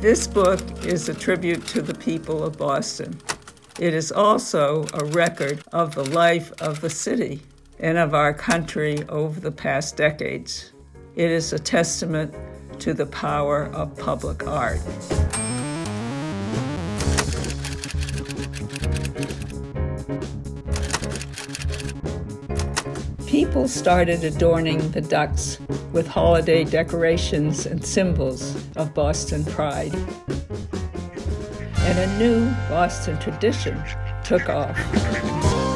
This book is a tribute to the people of Boston. It is also a record of the life of the city and of our country over the past decades. It is a testament to the power of public art. People started adorning the ducks with holiday decorations and symbols of Boston pride. And a new Boston tradition took off.